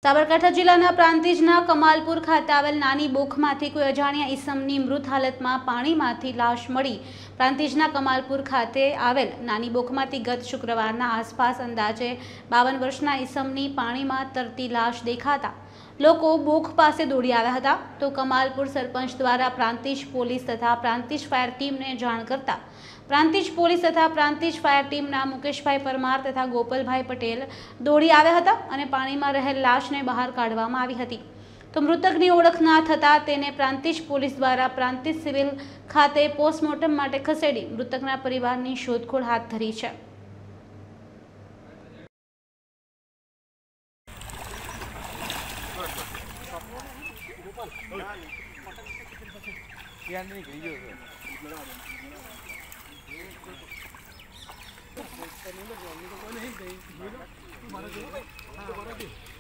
સાબરકાંઠા જિલ્લાના પ્રાંતિજના કમાલપુર ખાતે આવેલ નાની બોખમાંથી કોઈ અજાણ્યા ઈસમની મૃત હાલતમાં પાણીમાંથી લાશ મળી। પ્રાંતિજના કમાલપુર ખાતે આવેલ નાની બોખમાંથી ગત શુક્રવારના આસપાસ અંદાજે 52 વર્ષના ઈસમની પાણીમાં તરતી લાશ દેખાતા લોકો બોખ પાસે દોડી આવ્યા હતા। તો કમાલપુર સરપંચ દ્વારા પ્રાંતિજ પોલીસ તથા પ્રાંતિજ ફાયર ટીમને જાણ કરતા પ્રાંતિજ પોલીસ તથા પ્રાંતિજ ફાયર ટીમના મુકેશભાઈ પરમાર તથા ગોપાલભાઈ પટેલ દોડી આવ્યા હતા અને પાણીમાં રહેલ લાશને બહાર કાઢવામાં આવી હતી। તો મૃતકની ઓળખ ના થતાં તેને પ્રાંતિજ પોલીસ દ્વારા પ્રાંતિજ સિવિલ ખાતે પોસ્ટમોર્ટમ માટે ખસેડી મૃતકના પરિવારની શોધખોળ હાથ ધરી છે। नहीं